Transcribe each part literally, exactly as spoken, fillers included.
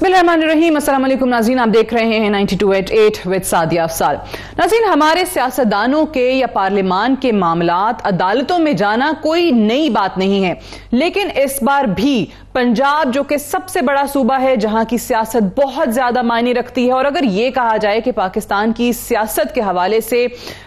बिस्मिल्लाहिर्रहमानिर्रहीम। अस्सलाम वालेकुम नाज़रीन, आप देख रहे हैं ninety two point eight with Sadia Afsar. नाज़रीन, हमारे सियासतदानों के या पार्लियामान के मामलात अदालतों में जाना कोई नई बात नहीं है, लेकिन इस बार भी पंजाब जो कि सबसे बड़ा सूबा है, जहां की सियासत बहुत ज्यादा मायने रखती है, और अगर यह कहा जाए कि पाकिस्तान की सियासत के हवाले से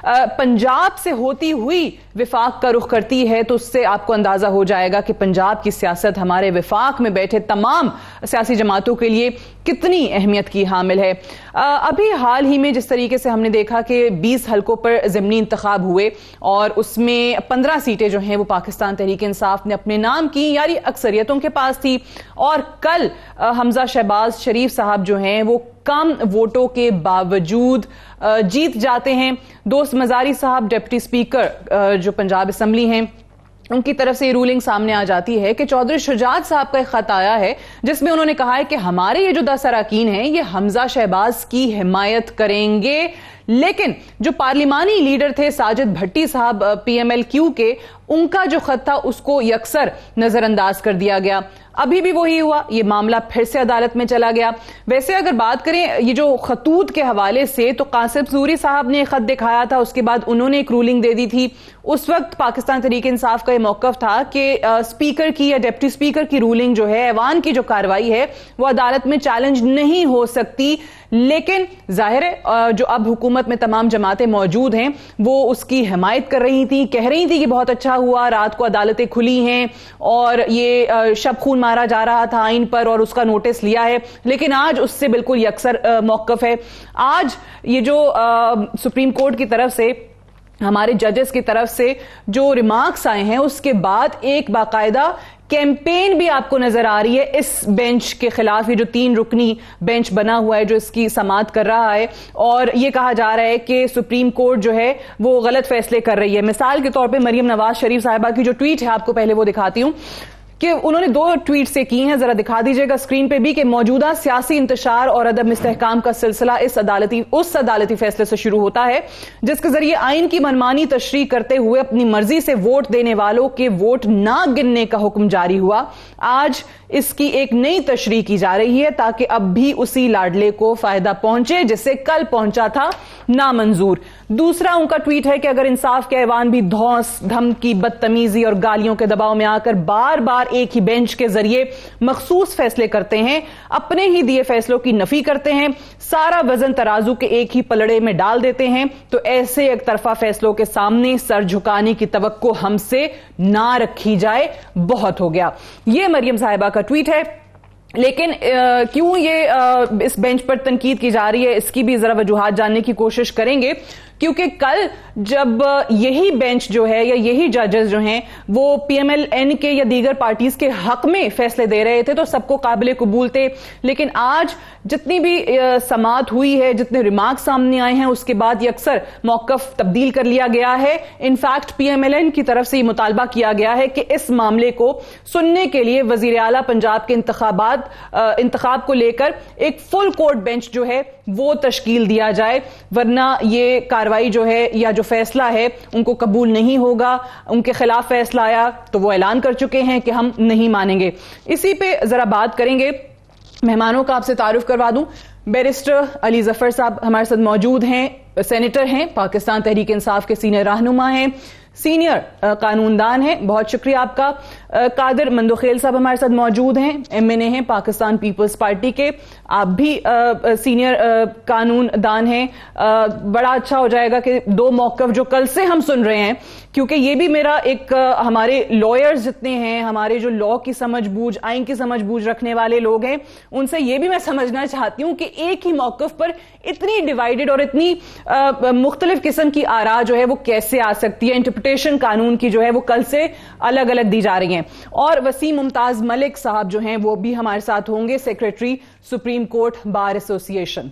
पंजाब से होती हुई विफाक का रुख करती है, तो उससे आपको अंदाजा हो जाएगा कि पंजाब की सियासत हमारे विफाक में बैठे तमाम सियासी जमातों के लिए कितनी अहमियत की हामिल है। अभी हाल ही में जिस तरीके से हमने देखा कि बीस हलकों पर ज़िमनी इंतखाब हुए और उसमें पंद्रह सीटें जो हैं वो पाकिस्तान तहरीक इंसाफ ने अपने नाम की, यानी अक्सरियतों के पास थी, और कल हमजा शहबाज शरीफ साहब जो हैं वो कम वोटों के बावजूद जीत जाते हैं। दोस्त मजारी साहब डिप्टी स्पीकर जो पंजाब असम्बली हैं, उनकी तरफ से ये रूलिंग सामने आ जाती है कि चौधरी शुजात साहब का एक खत आया है जिसमें उन्होंने कहा है कि हमारे ये जो दस अरकान हैं ये हमजा शहबाज की हिमायत करेंगे, लेकिन जो पार्लिमानी लीडर थे साजिद भट्टी साहब पीएमएल क्यू के, उनका जो खत था उसको यकसर नजरअंदाज कर दिया गया। अभी भी वही हुआ, ये मामला फिर से अदालत में चला गया। वैसे अगर बात करें ये जो खतूत के हवाले से, तो कासिम सूरी साहब ने खत दिखाया था, उसके बाद उन्होंने एक रूलिंग दे दी थी। उस वक्त पाकिस्तान तहरीक इंसाफ का यह मौकफ था कि स्पीकर की या डिप्टी स्पीकर की रूलिंग जो है, ऐवान की जो कार्रवाई है, वो अदालत में चैलेंज नहीं हो सकती, लेकिन जाहिर है जो अब हुकूमत में तमाम जमातें मौजूद हैं वो उसकी हिमायत कर रही थी, कह रही थी कि बहुत अच्छा हुआ रात को अदालतें खुली हैं और ये शब खून मारा जा रहा था आइन पर और उसका नोटिस लिया है, लेकिन आज उससे बिल्कुल यकसर मौकफ है। आज ये जो सुप्रीम कोर्ट की तरफ से, हमारे जजेस की तरफ से जो रिमार्क्स आए हैं, उसके बाद एक बाकायदा कैंपेन भी आपको नजर आ रही है इस बेंच के खिलाफ। ये जो तीन रुकनी बेंच बना हुआ है जो इसकी समाअत कर रहा है, और ये कहा जा रहा है कि सुप्रीम कोर्ट जो है वो गलत फैसले कर रही है। मिसाल के तौर पे मरियम नवाज शरीफ साहिबा की जो ट्वीट है, आपको पहले वो दिखाती हूं कि उन्होंने दो ट्वीट से की हैं, जरा दिखा दीजिएगा स्क्रीन पे भी, कि मौजूदा सियासी इंतशार और अदम इस्तेहकाम का सिलसिला इस अदालती उस अदालती फैसले से शुरू होता है जिसके जरिए आइन की मनमानी तशरीह करते हुए अपनी मर्जी से वोट देने वालों के वोट ना गिनने का हुक्म जारी हुआ। आज इसकी एक नई तशरीह की जा रही है ताकि अब भी उसी लाडले को फायदा पहुंचे जिससे कल पहुंचा था नामंजूर। दूसरा उनका ट्वीट है कि अगर इंसाफ के ऐवान भी धौंस, धमकी, बदतमीजी और गालियों के दबाव में आकर बार बार एक ही बेंच के जरिए मखसूस फैसले करते हैं, अपने ही दिए फैसलों की नफी करते हैं, सारा वजन तराजू के एक ही पलड़े में डाल देते हैं, तो ऐसे एक तरफा फैसलों के सामने सर झुकाने की तवक्को हमसे ना रखी जाए, बहुत हो गया। यह मरियम साहिबा का ट्वीट है। लेकिन आ, क्यों ये आ, इस बेंच पर तनकीद की जा रही है, इसकी भी जरा वजूहात जानने की कोशिश करेंगे, क्योंकि कल जब यही बेंच जो है या यही जजेस जो हैं वो पीएमएलएन के या दीगर पार्टीज के हक में फैसले दे रहे थे तो सबको काबिल कबूल थे, लेकिन आज जितनी भी समाअत हुई है, जितने रिमार्क सामने आए हैं, उसके बाद ये अक्सर मौकफ तब्दील कर लिया गया है। इनफैक्ट पीएमएलएन की तरफ से ये मुतालबा किया गया है कि इस मामले को सुनने के लिए वजीर आला पंजाब के इंतखाबात इंतखाब को लेकर एक फुल कोर्ट बेंच जो है वो तश्कील दिया जाए, वरना ये कार्रवाई जो है या जो फैसला है उनको कबूल नहीं होगा। उनके खिलाफ फैसला आया तो वो ऐलान कर चुके हैं कि हम नहीं मानेंगे। इसी पे जरा बात करेंगे। मेहमानों का आपसे तारुफ करवा दूं, बैरिस्टर अली जफर साहब हमारे साथ मौजूद हैं, सेनेटर हैं, पाकिस्तान तहरीक इंसाफ के सीनियर रहनुमा हैं, सीनियर कानूनदान हैं, बहुत शुक्रिया आपका। कादिर मंदोखेल साहब हमारे साथ मौजूद हैं, एमएनए हैं पाकिस्तान पीपल्स पार्टी के, आप भी आ, सीनियर आ, कानूनदान हैं। आ, बड़ा अच्छा हो जाएगा कि दो मौकफ जो कल से हम सुन रहे हैं, क्योंकि ये भी मेरा एक आ, हमारे लॉयर्स जितने हैं, हमारे जो लॉ की समझ बूझ, आइन की समझ बूझ रखने वाले लोग हैं, उनसे ये भी मैं समझना चाहती हूं कि एक ही मौकफ पर इतनी डिवाइडेड और इतनी मुख्तलिफ किस्म की आरा जो है वो कैसे आ सकती है, इंटरप्रिटेशन कानून की जो है वो कल से अलग अलग दी जा रही हैं। और वसीम मुमताज मलिक साहब जो हैं वो भी हमारे साथ होंगे, secretary supreme court bar association.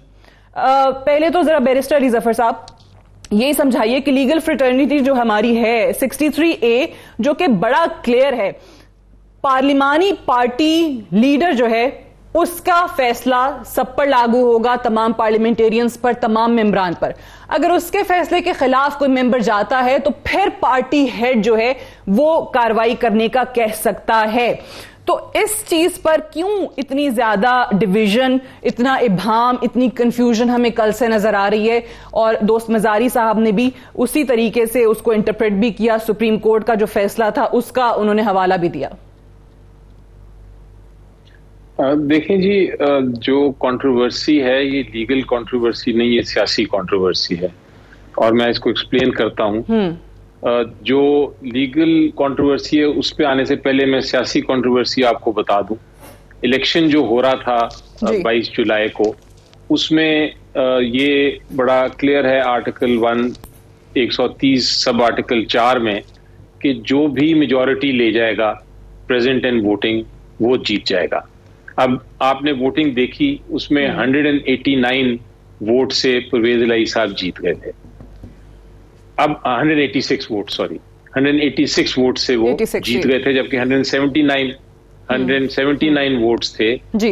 पहले तो जरा बैरिस्टर अली जफर साहब यही समझाइए कि लीगल फ्रेटर्निटी जो हमारी है तिरसठ ए, जो कि बड़ा क्लियर है, पार्लिमानी पार्टी लीडर जो है उसका फैसला सब पर लागू होगा, तमाम पार्लियामेंटेरियंस पर, तमाम मेंबरान पर। अगर उसके फैसले के खिलाफ कोई मेंबर जाता है तो फिर पार्टी हेड जो है वो कार्रवाई करने का कह सकता है। तो इस चीज पर क्यों इतनी ज्यादा डिवीजन, इतना इब्हाम, इतनी कंफ्यूजन हमें कल से नजर आ रही है? और दोस्त मजारी साहब ने भी उसी तरीके से उसको इंटरप्रेट भी किया, सुप्रीम कोर्ट का जो फैसला था उसका उन्होंने हवाला भी दिया। देखें जी, जो कंट्रोवर्सी है ये लीगल कंट्रोवर्सी नहीं, ये सियासी कंट्रोवर्सी है और मैं इसको एक्सप्लेन करता हूं। जो लीगल कंट्रोवर्सी है उस पे आने से पहले मैं सियासी कंट्रोवर्सी आपको बता दूं। इलेक्शन जो हो रहा था बाईस जुलाई को, उसमें ये बड़ा क्लियर है आर्टिकल वन एक सौ तीस सब आर्टिकल चार में कि जो भी मेजॉरिटी ले जाएगा प्रेजेंट एंड वोटिंग वो जीत जाएगा। अब आपने वोटिंग देखी, उसमें एक सौ नवासी वोट से परवेज इलाही साहब जीत गए थे। अब एक सौ छियासी वोट सॉरी एक सौ छियासी वोट से वो जीत गए थे, जबकि एक सौ उन्यासी वोट्स थे जी।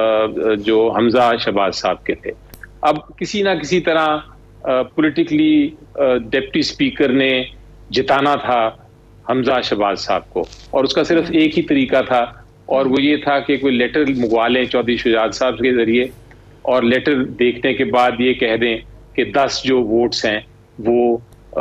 जो हमजा शहबाज साहब के थे। अब किसी ना किसी तरह पॉलिटिकली डिप्टी स्पीकर ने जिताना था हमजा शहबाज साहब को, और उसका सिर्फ एक ही तरीका था और वो ये था कि कोई लेटर मंगवा लें चौधरी शुजात साहब के जरिए, और लेटर देखने के बाद ये कह दें कि दस जो वोट्स हैं वो आ,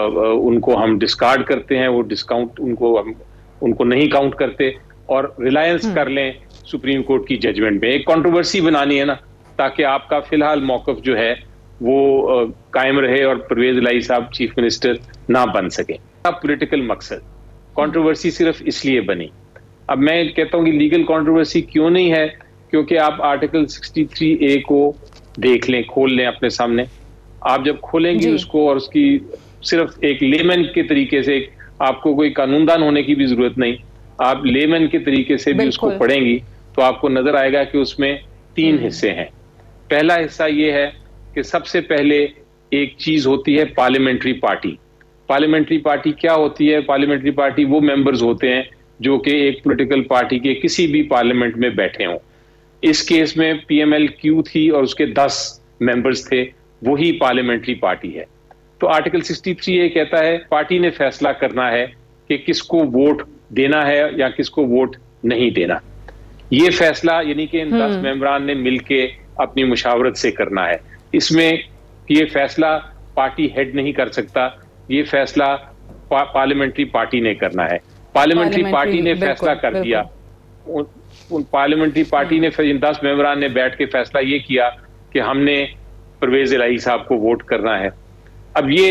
उनको हम डिस्कार्ड करते हैं, वो डिस्काउंट उनको हम उनको नहीं काउंट करते, और रिलायंस कर लें सुप्रीम कोर्ट की जजमेंट में। एक कंट्रोवर्सी बनानी है ना, ताकि आपका फिलहाल मौकफ जो है वो आ, कायम रहे और परवेज इलाही साहब चीफ मिनिस्टर ना बन सके। अब पॉलिटिकल मकसद कंट्रोवर्सी सिर्फ इसलिए बनी। अब मैं कहता हूं कि लीगल कंट्रोवर्सी क्यों नहीं है, क्योंकि आप आर्टिकल तिरसठ ए को देख लें, खोल लें अपने सामने। आप जब खोलेंगे उसको और उसकी सिर्फ एक लेमन के तरीके से, आपको कोई कानूनदान होने की भी जरूरत नहीं, आप लेमन के तरीके से भी उसको पढ़ेंगी तो आपको नजर आएगा कि उसमें तीन हिस्से हैं। पहला हिस्सा ये है कि सबसे पहले एक चीज होती है पार्लियामेंट्री पार्टी। पार्लियामेंट्री पार्टी क्या होती है? पार्लियामेंट्री पार्टी वो मेंबर्स होते हैं जो कि एक पॉलिटिकल पार्टी के किसी भी पार्लियामेंट में बैठे हों। इस केस में पीएमएल क्यू थी और उसके दस मेंबर्स थे, वही पार्लियामेंट्री पार्टी है। तो आर्टिकल तिरसठ ए कहता है पार्टी ने फैसला करना है कि किसको वोट देना है या किसको वोट नहीं देना। ये फैसला यानी कि इन दस मेंबरान ने मिलके अपनी मुशावरत से करना है। इसमें ये फैसला पार्टी हेड नहीं कर सकता, ये फैसला पा, पार्लियामेंट्री पार्टी ने करना है। पार्लियामेंट्री पार्टी ने फैसला कर दिया, उन, उन पार्लियामेंट्री पार्टी ने फिर इन दस मेंबरान ने बैठ के फैसला ये किया कि हमने परवेज इलाही साहब को वोट करना है। अब ये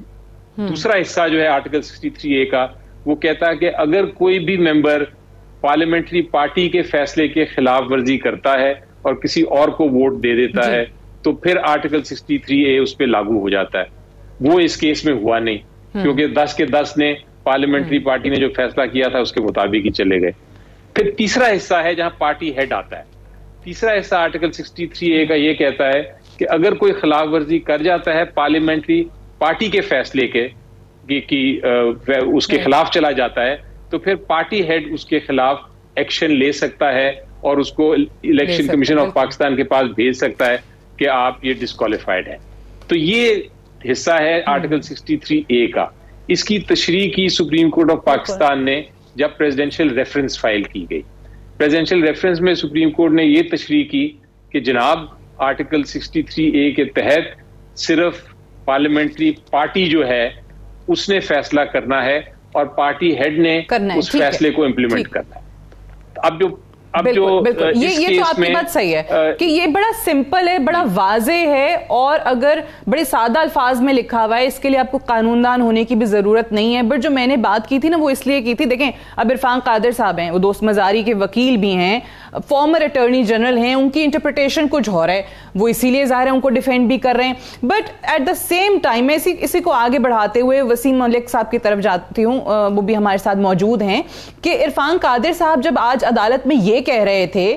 दूसरा हिस्सा जो है आर्टिकल तिरसठ ए का, वो कहता है कि अगर कोई भी मेंबर पार्लियामेंट्री पार्टी के फैसले के खिलाफ वर्जी करता है और किसी और को वोट दे देता है तो फिर आर्टिकल तिरसठ ए उस पर लागू हो जाता है। वो इस केस में हुआ नहीं, क्योंकि दस के दस ने पार्लियामेंट्री पार्टी ने जो फैसला किया था उसके मुताबिक ही चले गए। फिर तीसरा हिस्सा है जहां पार्टी हेड आता है। तीसरा हिस्सा आर्टिकल तिरसठ ए का ये कहता है कि अगर कोई खिलाफ वर्जी कर जाता है पार्लियामेंट्री पार्टी के फैसले के कि, कि उसके खिलाफ चला जाता है, तो फिर पार्टी हेड उसके खिलाफ एक्शन ले सकता है और उसको इलेक्शन कमीशन ऑफ पाकिस्तान के पास भेज सकता है कि आप ये डिस्क्वालिफाइड है। तो ये हिस्सा है आर्टिकल तिरसठ ए का। इसकी तशरीह की सुप्रीम कोर्ट ऑफ पाकिस्तान ने जब प्रेसिडेंशियल रेफरेंस फाइल की गई। प्रेसिडेंशियल रेफरेंस में सुप्रीम कोर्ट ने यह तशरीह की कि जनाब आर्टिकल तिरसठ ए के तहत सिर्फ पार्लियामेंट्री पार्टी जो है उसने फैसला करना है और पार्टी हेड ने उस फैसले को इम्प्लीमेंट करना है। अब जो अब बिल्कुल, जो बिल्कुल। ये ये तो आपकी बात सही है आ, कि ये बड़ा सिंपल है, बड़ा वाजे है, और अगर बड़े सादा अल्फाज में लिखा हुआ है, इसके लिए आपको कानूनदान होने की भी जरूरत नहीं है। बट जो मैंने बात की थी ना वो इसलिए की थी, देखें अब इरफान कादिर साहब हैं, वो दोस्त मजारी के वकील भी हैं, फॉर्मर अटॉर्नी जनरल हैं, उनकी इंटरप्रिटेशन कुछ और है, वो इसीलिए ज़ाहिर है उनको डिफेंड भी कर रहे हैं। But at the same time मैं इसी इसी को आगे बढ़ाते हुए वसीम मलिक साहब की तरफ जाती हूँ, वो भी हमारे साथ मौजूद हैं, कि इरफान कादिर साहब जब आज अदालत में ये कह रहे थे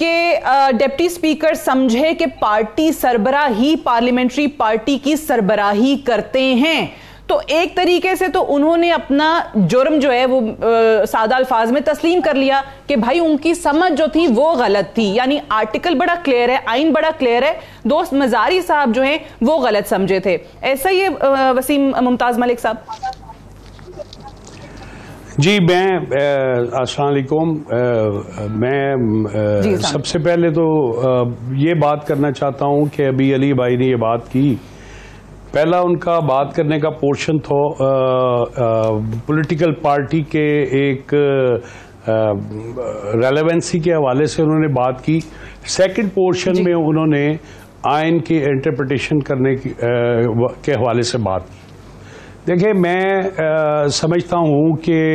कि डिप्टी स्पीकर समझे कि पार्टी सरबराह ही पार्लियामेंट्री पार्टी की सरबराही करते हैं, तो एक तरीके से तो उन्होंने अपना जुर्म जो है वो आ, सादा अल्फाज में तस्लीम कर लिया कि भाई उनकी समझ जो थी वो गलत थी। यानी आर्टिकल बड़ा क्लियर है, आइन बड़ा क्लियर है, दोस्त मजारी साहब जो हैं वो गलत समझे थे। ऐसा ही है वसीम मुमताज मलिक साहब? जी, मैं अस्सलाम वालेकुम। मैं सबसे पहले तो ये बात करना चाहता हूँ कि अभी अली भाई ने ये बात की, पहला उनका बात करने का पोर्शन था पॉलिटिकल पार्टी के एक रेलेवेंसी के हवाले से उन्होंने बात की। सेकंड पोर्शन में उन्होंने आइन की इंटरप्रिटेशन करने की, आ, के हवाले से बात की। देखिए, मैं आ, समझता हूँ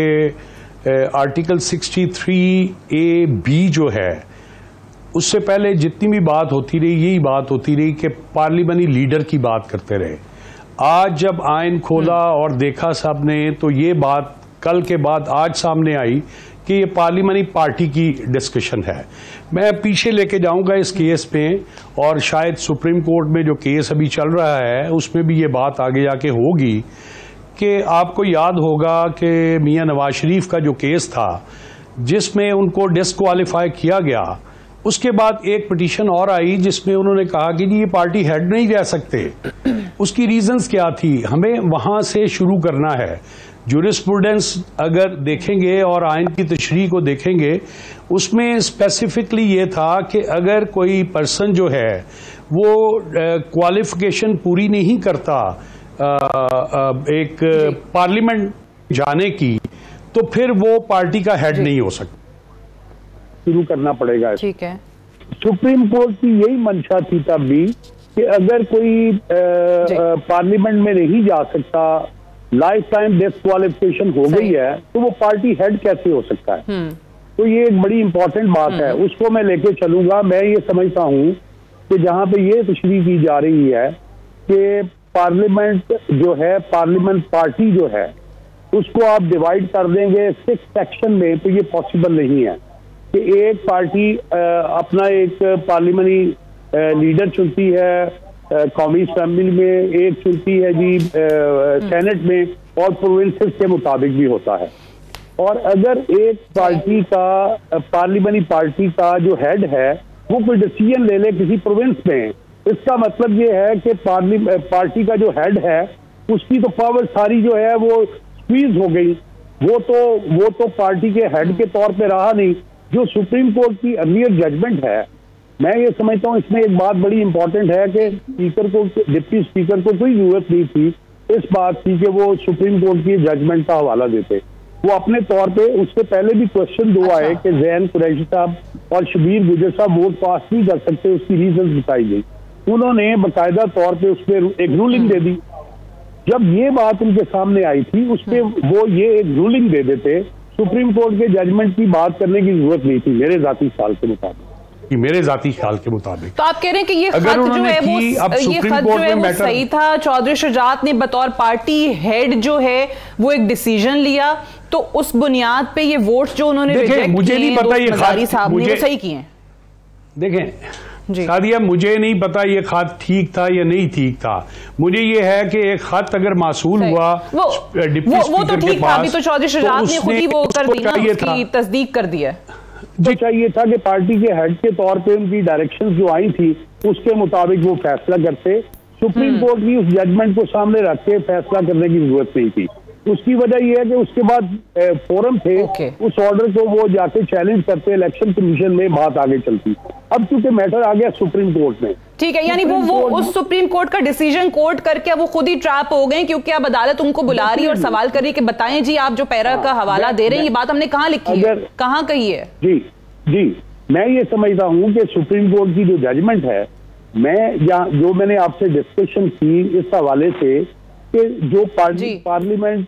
कि article sixty three A B जो है, उससे पहले जितनी भी बात होती रही यही बात होती रही कि पार्लियामेंट्री लीडर की बात करते रहे। आज जब आइन खोला और देखा साहब ने, तो ये बात कल के बाद आज सामने आई कि ये पार्लियामेंट्री पार्टी की डिस्कशन है। मैं पीछे लेके जाऊंगा इस केस में, और शायद सुप्रीम कोर्ट में जो केस अभी चल रहा है उसमें भी ये बात आगे जाके होगी कि आपको याद होगा कि मियां नवाज शरीफ का जो केस था जिसमें उनको डिस्क्वालीफाई किया गया, उसके बाद एक पिटीशन और आई जिसमें उन्होंने कहा कि जी ये पार्टी हेड नहीं रह सकते। उसकी रीजंस क्या थी, हमें वहां से शुरू करना है। जूरिस्प्रूडेंस अगर देखेंगे और आइन की तशरीह को देखेंगे, उसमें स्पेसिफिकली ये था कि अगर कोई पर्सन जो है वो क्वालिफिकेशन पूरी नहीं करता आ, आ, एक पार्लियामेंट जाने की, तो फिर वो पार्टी का हेड नहीं हो सकता। शुरू करना पड़ेगा। ठीक है। सुप्रीम कोर्ट की यही मंशा थी तब भी कि अगर कोई पार्लियामेंट में नहीं जा सकता, लाइफ टाइम डिस्क्वालिफिकेशन हो गई है, तो वो पार्टी हेड कैसे हो सकता है। तो ये एक बड़ी इंपॉर्टेंट बात है, उसको मैं लेके चलूंगा। मैं ये समझता हूँ कि जहां पे ये तशरीह की जा रही है कि पार्लियामेंट जो है, पार्लियामेंट पार्टी जो है, उसको आप डिवाइड कर देंगे सिक्स सेक्शन में, तो ये पॉसिबल नहीं है कि एक पार्टी अपना एक पार्लियामेंट्री लीडर चुनती है कौमी असेंबली में, एक चुनती है जी सेनेट में, और प्रोविंसेस के मुताबिक भी होता है। और अगर एक पार्टी का, पार्लियामेंट्री पार्टी का जो हेड है वो कोई डिसीजन ले ले किसी प्रोविंस में, इसका मतलब ये है कि पार्टी का जो हेड है उसकी तो पावर सारी जो है वो स्क्वीज हो गई। वो तो वो तो पार्टी के हेड के तौर पे रहा नहीं। जो सुप्रीम कोर्ट की अर्लियर जजमेंट है, मैं ये समझता हूँ इसमें एक बात बड़ी इंपॉर्टेंट है कि स्पीकर को, डिप्टी स्पीकर को कोई जरूरत नहीं थी इस बात की कि वो सुप्रीम कोर्ट की जजमेंट का हवाला देते। वो अपने तौर पे, उससे पहले भी क्वेश्चन दो आए कि जैन कुरैशी साहब और शबीर गुजर साहब वोट पास नहीं कर सकते, उसकी रीजन बताई गई। उन्होंने बाकायदा तौर पे उसमें एक रूलिंग दे दी। जब ये बात उनके सामने आई थी, उसपे वो ये एक रूलिंग दे देते, सुप्रीम कोर्ट के जजमेंट की बात करने की जरूरत नहीं थी मेरे जाती ख्याल के मुताबिक। मेरे जाती ख्याल के मुताबिक तो आप कह रहे हैं कि ये खत जो है वो ये खत जो है वो सही था। चौधरी शुजात ने बतौर पार्टी हेड जो है वो एक डिसीजन लिया, तो उस बुनियाद पे ये वोट जो उन्होंने रिजेक्ट मुझे नहीं पता ये खत साहब ने वो सही किए हैं। देखें सादिया, मुझे नहीं पता ये खत ठीक था या नहीं ठीक था। मुझे ये है कि एक खत अगर मासूल हुआ डिप्टी स्पीकर के पास, अभी तो चौधरी शुजात ने खुद ही वो कर दी ना, उसकी तस्दीक कर दी है। जो चाहिए था कि पार्टी के हेड के तौर पे उनकी डायरेक्शंस जो आई थी उसके मुताबिक वो फैसला करते। सुप्रीम कोर्ट की उस जजमेंट को सामने रख के फैसला करने की जरूरत नहीं थी। उसकी वजह यह है कि उसके बाद फोरम थे, उस ऑर्डर को वो जाके चैलेंज करते, इलेक्शन कमीशन में बात आगे चलती। अब चूंकि मैटर आ गया सुप्रीम कोर्ट में, ठीक है, यानी वो वो उस सुप्रीम कोर्ट का डिसीजन कोर्ट करके वो खुद ही ट्रैप हो गए, क्योंकि अब अदालत उनको बुला रही है और सवाल कर रही है कि बताएं जी आप जो पैरा का हवाला दे रहे हैं, ये बात हमने कहाँ लिखी है, कहाँ कही है। जी जी मैं ये समझता हूँ कि सुप्रीम कोर्ट की जो जजमेंट है, मैं जो मैंने आपसे डिस्कशन की इस हवाले से कि जो पार्टी पार्लियामेंट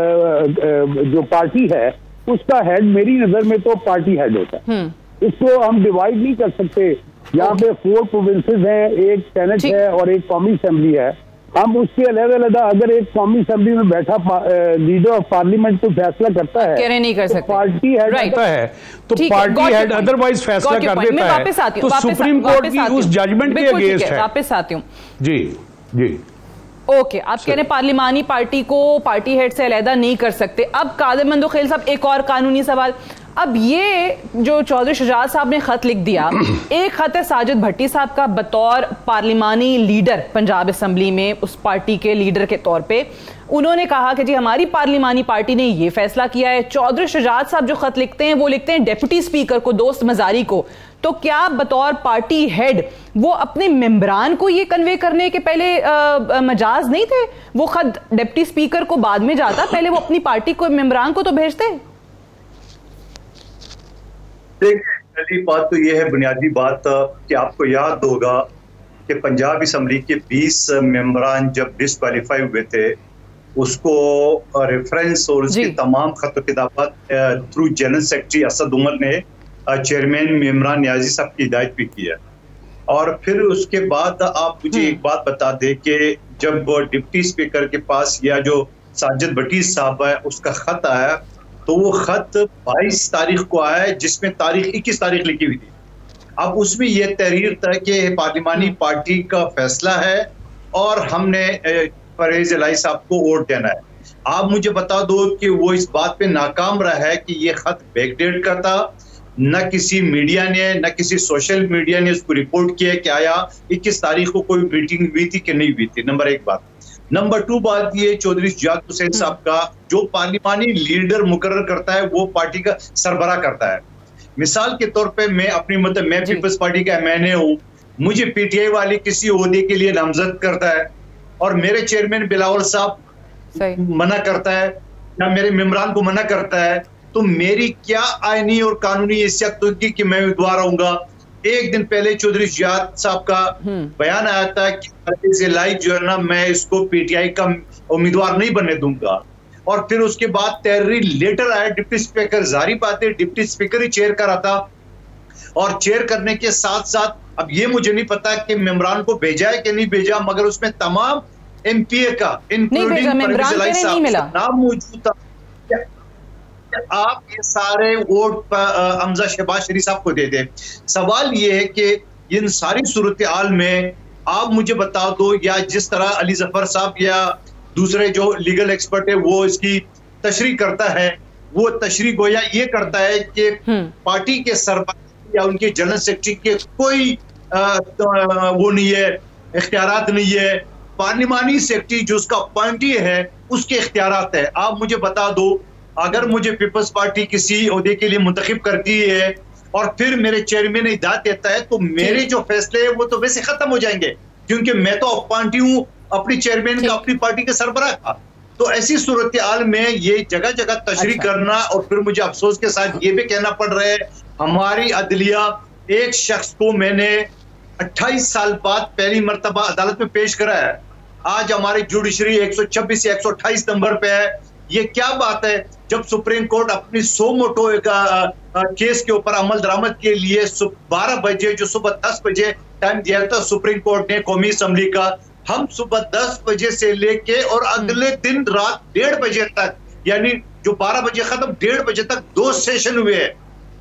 जो पार्टी है उसका हेड मेरी नजर में तो पार्टी हेड होता है। इसको हम डिवाइड नहीं कर सकते। यहाँ पे फोर प्रोविंसेस हैं, एक सेनेट है और एक कौमी असेंबली है। हम उसके अलग-अलग, अगर एक कौमी असेंबली में बैठा लीडर ऑफ पार्लियामेंट तो फैसला करता है, नहीं कर सकते, तो पार्टी हेड होता है, तो पार्टी हेड अदरवाइज फैसला कर देता है, तो सुप्रीम कोर्ट की उस जजमेंट के अगेंस्ट है। वापस आती हूँ जी जी ओके, आप कह रहे हैं पार्लिमानी पार्टी को पार्टी हेड से अलहदा नहीं कर सकते। अब कादिर मंदोखेल साहब, एक और कानूनी सवाल। अब ये जो चौधरी शुजात साहब ने खत लिख दिया, एक खत है साजिद भट्टी साहब का बतौर पार्लिमानी लीडर पंजाब असेंबली में, उस पार्टी के लीडर के तौर पे उन्होंने कहा कि जी हमारी पार्लिमानी पार्टी ने ये फैसला किया है। चौधरी शुजात साहब जो खत लिखते हैं वो लिखते हैं डिप्टी स्पीकर को, दोस्त मजारी को। तो क्या बतौर पार्टी हेड वो अपने मेंबरान को ये कन्वे करने के पहले आ, आ, मजाज नहीं थे? वो खत डिप्टी स्पीकर को बाद में जाता, पहले वो अपनी पार्टी को मेंबरान को तो भेजते। देखिए, पहली बात तो ये है, बुनियादी बात कि आपको याद होगा कि पंजाब असम्बली के बीस मेंबरान जब डिस्क्वालीफाई हुए थे, उसको रेफरेंस और उसकी तमाम खत किताबात through general secretary Asad Umar ने चेयरमैन मेमरान नियाजी साहब की हिदायत भी की है। और फिर उसके बाद आप मुझे एक बात बता दें कि जब डिप्टी स्पीकर के पास या जो साजिद भट्टी साहब है उसका खत आया, तो वो खत बाईस तारीख को आया है, जिसमें तारीख इक्कीस तारीख लिखी हुई थी। अब उसमें यह तहरीर था कि पार्लिमानी पार्टी का फैसला है और हमने परवेज इलाही साहब को वोट देना है। आप मुझे बता दो कि वो इस बात पे नाकाम रहा है कि ये खत बैकडेट का था। न किसी मीडिया ने, न किसी सोशल मीडिया ने उसको रिपोर्ट किया कि आया इक्कीस तारीख को कोई मीटिंग हुई थी कि नहीं हुई थी। नंबर एक बात। नंबर टू बात ये, चौधरी शुजात हुसैन साहब का जो पार्लिमानी लीडर मुकर्रर करता है वो पार्टी का सरबराह करता है। मिसाल के तौर पे मैं अपनी मतलब मैं पीपल्स पार्टी का एमएनए हूँ, मुझे पीटीआई वाले किसी ओहदे के लिए नामजद करता है और मेरे चेयरमैन बिलावल साहब मना करता है या मेरे मेंबरान को मना करता है, तो मेरी क्या आईनी और कानूनी हैसियत होगी कि मैं उम्मीदवार आऊंगा। एक दिन पहले चौधरी शुजात साहब का बयान आया था कि परवेज इलाही जो है ना, मैं इसको पीटीआई का उम्मीदवार नहीं बनने दूंगा। और फिर उसके बाद तहरीरी लेटर आया डिप्टी स्पीकर, जारी बात है डिप्टी स्पीकर ही चेयर करा था और चेयर करने के साथ साथ अब ये मुझे नहीं पता कि मेंबरान को भेजा है कि नहीं भेजा, मगर उसमें तमाम एमपीए का इंक्लूडिंग परवेज इलाही साहब नाम मौजूद था। आप ये सारे वोट हमजा शहबाज शरीफ साहब को दे दें। सवाल ये है कि इन सारी सूरत हाल में आप मुझे बता दो, या जिस तरह अली जफर साहब या दूसरे जो लीगल एक्सपर्ट है वो इसकी तशरीह करता है, वो तशरीह गोया ये करता है कि पार्टी के सरबराह या उनके जनरल सेक्रेटरी के कोई आ, तो, वो नहीं है, इख्तियारात नहीं है। पार्लिमानी सेक्रेटरी जो उसका अपॉइंटी है उसके इख्तियारात है। आप मुझे बता दो, अगर मुझे पीपल्स पार्टी किसी ओहदे के लिए मुंतखब करती है और फिर मेरे चेयरमैन हिदायत देता है, तो मेरे जो फैसले हैं वो तो वैसे खत्म हो जाएंगे, क्योंकि मैं तो अपॉइंटी हूँ अपनी चेयरमैन का, अपनी पार्टी के सरबराह का। तो ऐसी सूरत हाल में ये जगह जगह तशरीह अच्छा। करना, और फिर मुझे अफसोस के साथ ये भी कहना पड़ रहा है, हमारी अदलिया एक शख्स को मैंने अट्ठाईस साल बाद पहली मरतबा अदालत में पेश करा है। आज हमारी जुडिशरी एक सौ छब्बीस या एक सौ अट्ठाईस नंबर पे है। ये क्या बात है, जब सुप्रीम कोर्ट अपनी सो मोटो केस के ऊपर अमल दरामद के लिए बारह बजे जो सुबह दस बजे टाइम दिया था सुप्रीम कोर्ट ने कौमी असम्बली का, हम सुबह दस बजे से लेके और अगले दिन रात डेढ़ बजे तक, यानी जो बारह बजे खत्म डेढ़ बजे तक दो सेशन हुए हैं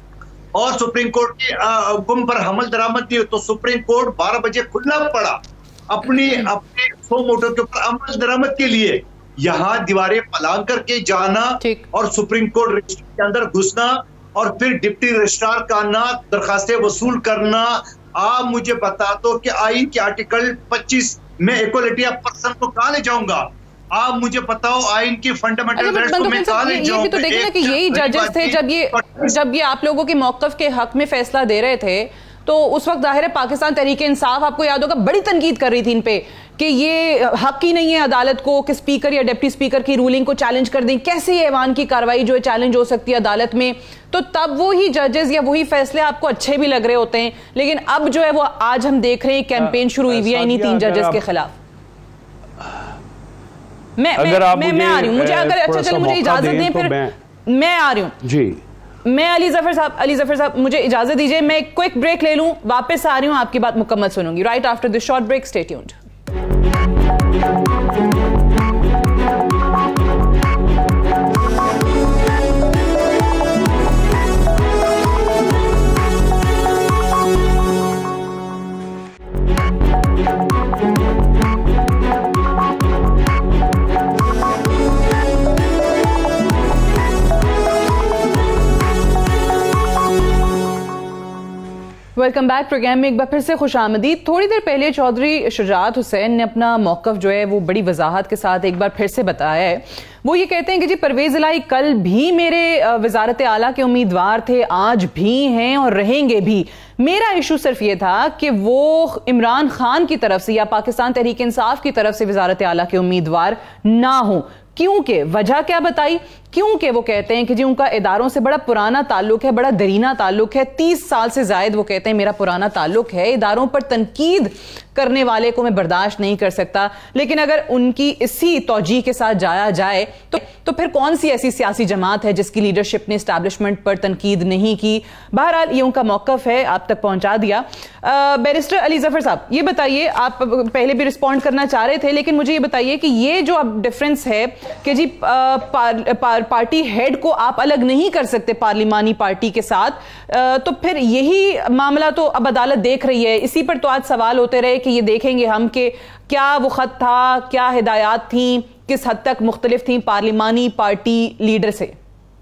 और सुप्रीम कोर्ट के हुक्म पर अमल दरामद दी, तो सुप्रीम कोर्ट बारह बजे खुलना पड़ा अपनी अपने सो मोटो के ऊपर अमल दरामद के लिए। यहाँ दीवारें पलांग करके जाना और सुप्रीम कोर्ट रजिस्ट्री के अंदर घुसना और फिर डिप्टी रजिस्ट्रार का आना, दरखास्तें वसूल करना। आप मुझे बता दो कि आईन के आर्टिकल पच्चीस में इक्वालिटी ऑफ पर्सन को कहाँ ले जाऊंगा? आप मुझे बताओ आईन की फंडामेंटल राइट्स को मैं कहाँ ले जाऊंगा? ये भी तो देखिए ना कि यही जजेस थे जब ये जब ये आप लोगों के मौकफ के हक में फैसला दे रहे थे, तो उस वक्त जाहिर है पाकिस्तान तहरीक इंसाफ, आपको याद होगा, बड़ी तनकीद कर रही थी इन पे कि ये हक ही नहीं है अदालत को कि स्पीकर या डिप्टी स्पीकर की रूलिंग को चैलेंज कर दें, कैसे ये ऐवान की कार्रवाई जो है चैलेंज हो सकती है अदालत में। तो तब वो ही जजेस या वही फैसले आपको अच्छे भी लग रहे होते हैं, लेकिन अब जो है वो आज हम देख रहे हैं कैंपेन शुरू हुई है इन्हीं तीन जजेस के खिलाफ। मैं मैं मैं, मैं आ रही हूँ, मुझे अगर अच्छा चले मुझे इजाजत दें, फिर मैं आ रही हूँ जी। मैं अली जफर साहब अली जफर साहब मुझे इजाजत दीजिए, मैं एक क्विक ब्रेक ले लूं, वापस आ रही हूं, आपकी बात मुकम्मल सुनूंगी right after this short break. Stay tuned. Welcome back programme में एक बार फिर से खुशामदीद। थोड़ी देर पहले चौधरी शुजात हुसैन ने अपना मौक़िफ़ जो है वो बड़ी वजाहत के साथ एक बार फिर से बताया है। वो ये कहते हैं कि जी परवेज़ इलाही कल भी मेरे वज़ारत आला के उम्मीदवार थे, आज भी हैं और रहेंगे भी। मेरा इशू सिर्फ ये था कि वो इमरान खान की तरफ से या पाकिस्तान तहरीक इंसाफ की तरफ से वज़ारत आला के उम्मीदवार ना हो। क्योंकि वजह क्या बताई? क्योंकि वो कहते हैं कि जी उनका इदारों से बड़ा पुराना ताल्लुक है, बड़ा दरीना ताल्लुक है, तीस साल से जायद वो कहते हैं मेरा पुराना ताल्लुक है। इदारों पर तनकीद करने वाले को मैं बर्दाश्त नहीं कर सकता। लेकिन अगर उनकी इसी तौजीह के साथ जाया जाए तो तो फिर कौन सी ऐसी सियासी जमात है जिसकी लीडरशिप ने इस्टेब्लिशमेंट पर तनकीद नहीं की? बहरहाल ये उनका मौक़िफ़ है, आप तक पहुंचा दिया। बैरिस्टर अली जफर साहब, ये बताइए, आप पहले भी रिस्पॉन्ड करना चाह रहे थे, लेकिन मुझे ये बताइए कि ये जो अब डिफरेंस है कि जी आ, पार, पार, पार्टी हेड को आप अलग नहीं कर सकते पार्लिमानी पार्टी के साथ, आ, तो फिर यही मामला तो अब अदालत देख रही है। इसी पर तो आज सवाल होते रहे कि ये देखेंगे हम कि क्या वो खत था, क्या हिदायत थी, किस हद तक मुख्तलिफ थी पार्लिमानी पार्टी लीडर से।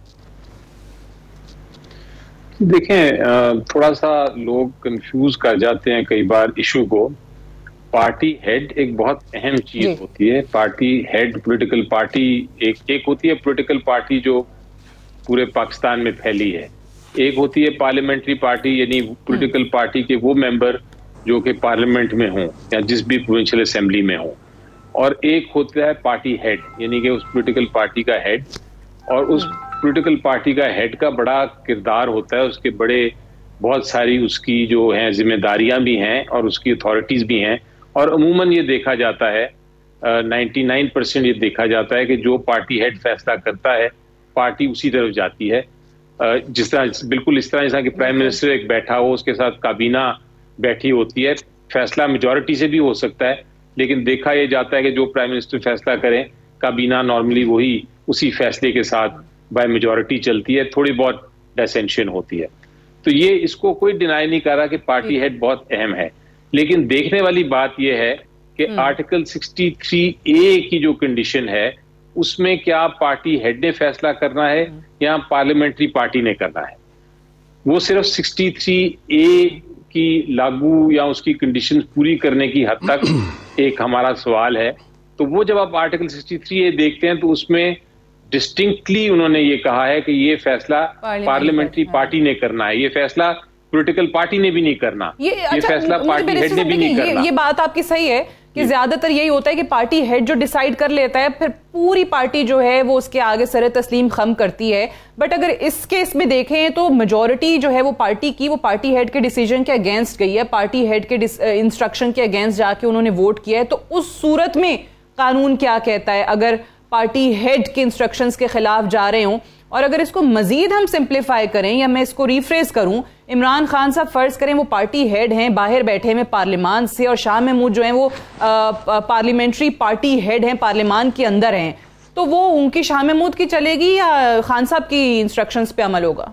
देखें, थोड़ा सा लोग कंफ्यूज कर जाते हैं कई बार इशू को। पार्टी हेड एक बहुत अहम चीज होती है। पार्टी हेड पॉलिटिकल पार्टी एक एक होती है पॉलिटिकल पार्टी जो पूरे पाकिस्तान में फैली है, एक होती है पार्लियामेंट्री पार्टी यानी पॉलिटिकल पार्टी के वो मेंबर जो कि पार्लियामेंट में हों या जिस भी प्रोविंशियल असेंबली में हों, और एक होता है पार्टी हेड यानी कि उस पॉलिटिकल पार्टी का हेड। और उस पॉलिटिकल पार्टी का हेड का बड़ा किरदार होता है, उसके बड़े बहुत सारी उसकी जो हैं जिम्मेदारियां भी हैं और उसकी अथॉरिटीज भी हैं। और अमूमन ये देखा जाता है, नाइन्टी नाइन परसेंट ये देखा जाता है कि जो पार्टी हेड फैसला करता है पार्टी उसी तरफ जाती है। uh, जिस तरह बिल्कुल इस तरह जैसा कि प्राइम मिनिस्टर एक बैठा हो, उसके साथ काबीना बैठी होती है। फैसला मेजॉरिटी से भी हो सकता है, लेकिन देखा यह जाता है कि जो प्राइम मिनिस्टर फैसला करें काबीना नॉर्मली वही उसी फैसले के साथ बाय मेजॉरिटी चलती है, थोड़ी बहुत डिसेंशन होती है। तो ये इसको कोई डिनाई नहीं कर रहा कि पार्टी हेड बहुत अहम है, लेकिन देखने वाली बात यह है कि आर्टिकल सिक्सटी थ्री ए की जो कंडीशन है उसमें क्या पार्टी हेड ने फैसला करना है या पार्लियामेंट्री पार्टी ने करना है। वो सिर्फ सिक्सटी थ्री ए की लागू या उसकी कंडीशन पूरी करने की हद तक एक हमारा सवाल है। तो वो जब आप आर्टिकल सिक्सटी थ्री ए देखते हैं तो उसमें डिस्टिंक्टली उन्होंने ये कहा है कि ये फैसला पार्लियामेंट्री पार्टी ने करना है, ये फैसला पॉलिटिकल पार्टी ने भी नहीं करना, ये, ये अच्छा, फैसला पार्टी हेड ने भी नहीं करना। ये, ये बात आपकी सही है कि ज्यादातर यही होता है कि पार्टी हेड जो डिसाइड कर लेता है फिर पूरी पार्टी जो है वो उसके आगे सर तस्लीम खम करती है। बट अगर इस केस में देखें तो मेजॉरिटी जो है वो पार्टी की वो पार्टी हेड के डिसीजन के अगेंस्ट गई है, पार्टी हेड के इंस्ट्रक्शन के अगेंस्ट जाके उन्होंने वोट किया है। तो उस सूरत में कानून क्या कहता है अगर पार्टी हेड के इंस्ट्रक्शंस के खिलाफ जा रहे हों? और अगर इसको मजीद हम सिंप्लीफाई करें या मैं इसको रिफ्रेज करूं, इमरान खान साहब फर्ज करें वो पार्टी हेड हैं, बाहर बैठे में पार्लियामान से, और शाह महमूद जो हैं वो पार्लियामेंट्री पार्टी हेड हैं, पार्लियामान के अंदर हैं, तो वो उनकी शाह महमूद की चलेगी या खान साहब की इंस्ट्रक्शंस पे अमल होगा?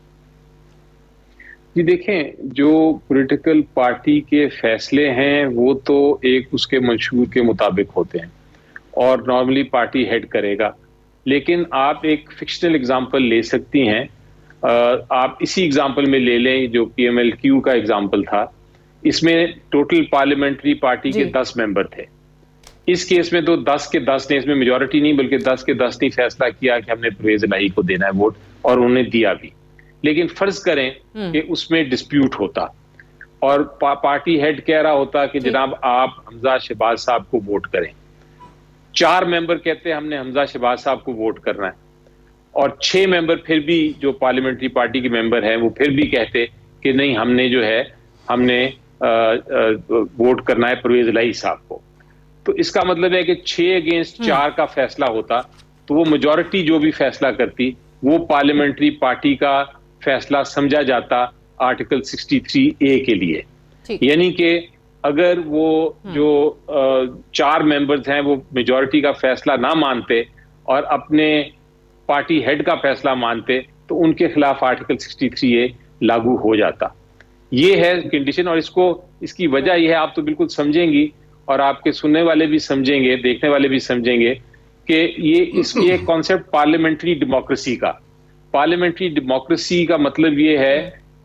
जी देखें, जो पॉलिटिकल पार्टी के फैसले हैं वो तो एक उसके मंशूर के मुताबिक होते हैं और नॉर्मली पार्टी हेड करेगा। लेकिन आप एक फिक्शनल एग्जांपल ले सकती हैं। आप इसी एग्जांपल में ले लें जो पी एम एल क्यू का एग्जांपल था। इसमें टोटल पार्लियामेंट्री पार्टी के दस मेंबर थे। इस केस में तो दस के दस ने, इसमें मेजॉरिटी नहीं बल्कि दस के दस ने फैसला किया कि हमने परवेज इलाही को देना है वोट, और उन्होंने दिया भी। लेकिन फर्ज करें कि उसमें डिस्प्यूट होता और पा, पार्टी हेड कह रहा होता कि जनाब आप हमजा शहबाज साहब को वोट करें। चार मेंबर कहते हैं हमने हमजा शहबाज साहब को वोट करना है, और छह मेंबर फिर भी जो पार्लियामेंट्री पार्टी के मेंबर हैं वो फिर भी कहते कि नहीं, हमने जो है हमने आ, आ, वोट करना है परवेज इलाही साहब को। तो इसका मतलब है कि छह अगेंस्ट चार का फैसला होता तो वो मेजॉरिटी जो भी फैसला करती वो पार्लियामेंट्री पार्टी का फैसला समझा जाता आर्टिकल सिक्सटी थ्री ए के लिए। यानी कि अगर वो जो चार मेंबर्स हैं वो मेजॉरिटी का फैसला ना मानते और अपने पार्टी हेड का फैसला मानते तो उनके खिलाफ आर्टिकल सिक्सटी थ्री ए लागू हो जाता। ये है कंडीशन, और इसको इसकी वजह यह है, आप तो बिल्कुल समझेंगी और आपके सुनने वाले भी समझेंगे, देखने वाले भी समझेंगे कि ये इसकी एक कॉन्सेप्ट पार्लियामेंट्री डेमोक्रेसी का पार्लियामेंट्री डेमोक्रेसी का मतलब ये है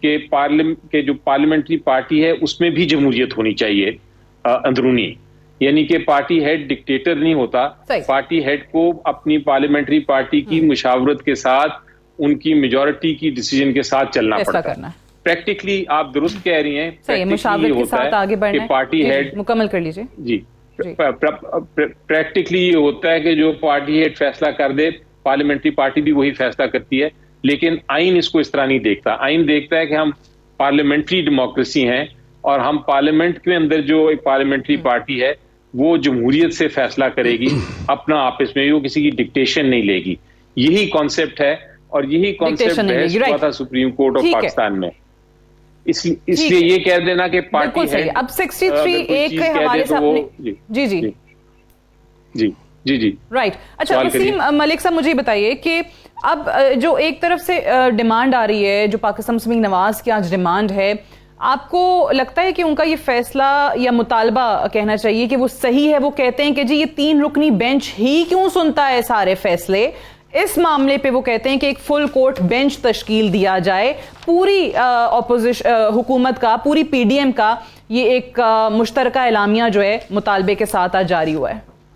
कि पार्लियामेंट के जो पार्लियामेंट्री पार्टी है उसमें भी जमहूरियत होनी चाहिए अंदरूनी, यानी कि पार्टी हेड डिक्टेटर नहीं होता, पार्टी हेड को अपनी पार्लियामेंट्री पार्टी की मुशावरत के साथ उनकी मेजॉरिटी की डिसीजन के साथ चलना पड़ता है। प्रैक्टिकली आप दुरुस्त कह रही हैं, प्रैक्टिकली होता है कि पार्टी हेड मुकम्मल कर लीजिए जी, प्रैक्टिकली ये होता है कि जो पार्टी हेड फैसला कर दे पार्लियामेंट्री पार्टी भी वही फैसला करती है, लेकिन आइन इसको इस तरह नहीं देखता। आइन देखता है कि हम पार्लियामेंट्री डेमोक्रेसी हैं और हम पार्लियामेंट के अंदर जो एक पार्लियामेंट्री पार्टी है वो जमहूरियत से फैसला करेगी अपना आपस में, वो किसी की डिक्टेशन नहीं लेगी। यही कॉन्सेप्ट है और यही कॉन्सेप्ट बहस हुआ था सुप्रीम कोर्ट ऑफ पाकिस्तान में। इसलिए ये कह देना कि पार्टी है अब सिक्सटी थ्री ए के हवाले से आपने जी जी जी जी जी जी राइट। अच्छा वसीम मलिक साहब, मुझे बताइए कि अब जो एक तरफ से डिमांड आ रही है, जो पाकिस्तान मुस्लिम नवाज की आज डिमांड है, आपको लगता है कि उनका ये फैसला या मुतालबा कहना चाहिए कि वो सही है? वो कहते हैं कि जी ये तीन रुकनी बेंच ही क्यों सुनता है सारे फैसले, इस मामले पे वो कहते हैं कि एक फुल कोर्ट बेंच तश्कील दिया जाए। पूरी ऑपोजिशन हुकूमत का, पूरी पीडीएम का ये एक मुश्तरका एलामिया जो है मुतालबे के साथ आज जारी हुआ है।